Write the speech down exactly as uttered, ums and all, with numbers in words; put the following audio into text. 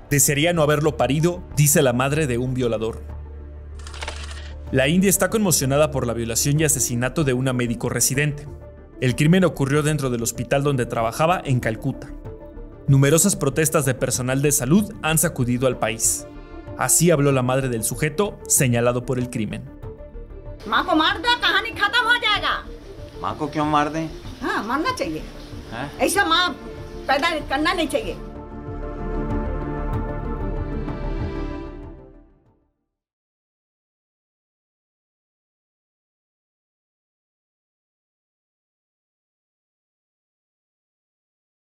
Desearía no haberlo parido, dice la madre de un violador. La India está conmocionada por la violación y asesinato de una médico residente. El crimen ocurrió dentro del hospital donde trabajaba en Calcuta. Numerosas protestas de personal de salud han sacudido al país. Así habló la madre del sujeto señalado por el crimen. माँ को मार दो, कहानी खत्म हो जाएगा। माँ को क्यों मार दें? हाँ, मारना चाहिए। हैं? ऐसा माँ पैदा करना नहीं चाहिए।